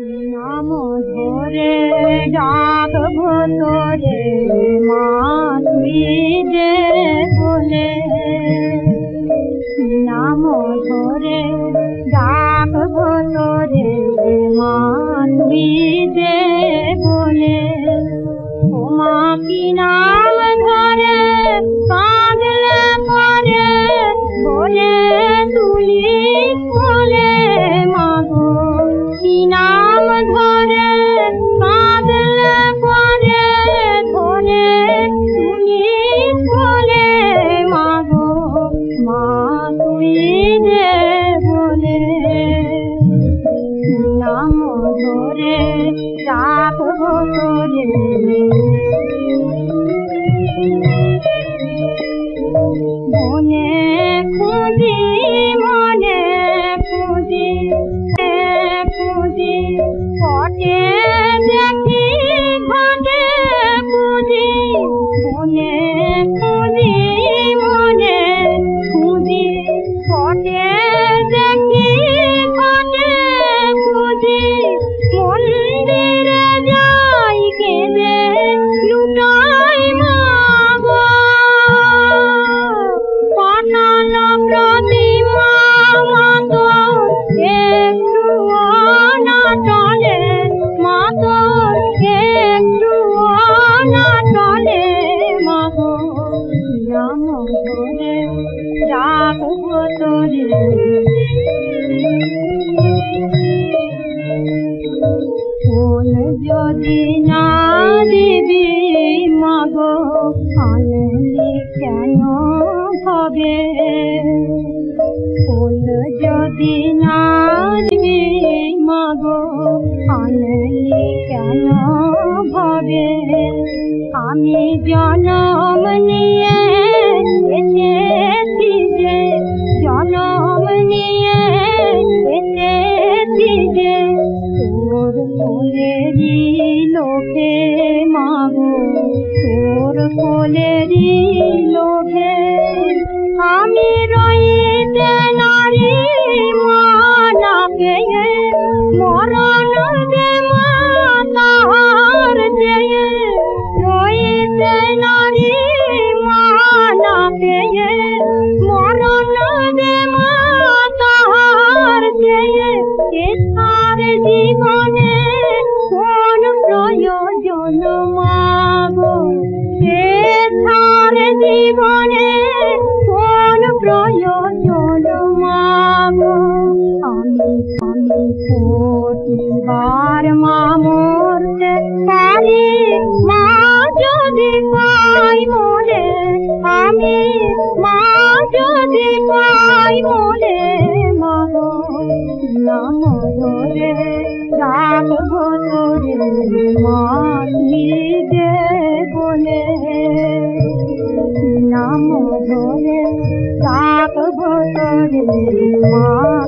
নাম ধরে ডাকবো তোরে মা তুই যে বলে, নাম ধরে ডাকবো তোরে মা তুই যে বলে। ও মা কি নাম ধরে কাঁদলে পরে বলে তুলি বলে, মাগো কি নাম ধরে কাঁদলে পরে ধরে তুলি বলে, মাগো মা তুই যে বলে। নাম ধরে ডাকবো তোরে মনে খুঁজি মনে খুঁজি খুঁজি পটে দেখি ঘটে খুঁজি, মনে খুঁজি মনে খুঁজি পটে দেখি ঘটে খুঁজি। মন্দিরে যাই কেঁদে লুটাই মাগো, পাতাল প্রতিমা মাতো একটু না চলে, মাতো একটু না চলে, মাগো নাম ধরে ডাকবো তোরে। ফুল যদি না দিবি মাগো আনলি কেন হবে, ফুল যদি না দিবি মাগো আনলি কেন হবে। আমি জনম নিয়ে এসেছি যে, জনম নিয়ে এসেছি যে তোর কোলেরই লোভে মাগো, তোর কোলেরই লোভে। আমি রইতে নারী মানা পেয়ে মরণ দে মা তাহার চেয়ে, রইতে নারী মানা পেয়ে মরণ দে মা তাহার চেয়ে। এথার জীবনে কোন প্রয়োজন মাগো, এথার জীবনে কোন প্রয়োজন মাগো। আমি প্রতিবার মা মরতে পারি মা যদি পাই মনে, আমি মা যদি পাই মনে, মাগো নাম ধরে ডাকবো তোরে মা নিজে বলে। নাম ধরে ডাকবো তোরে মা।